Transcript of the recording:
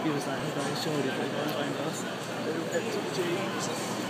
He was like, "Hey guys, surely for the first phone bus." Little empty jeans.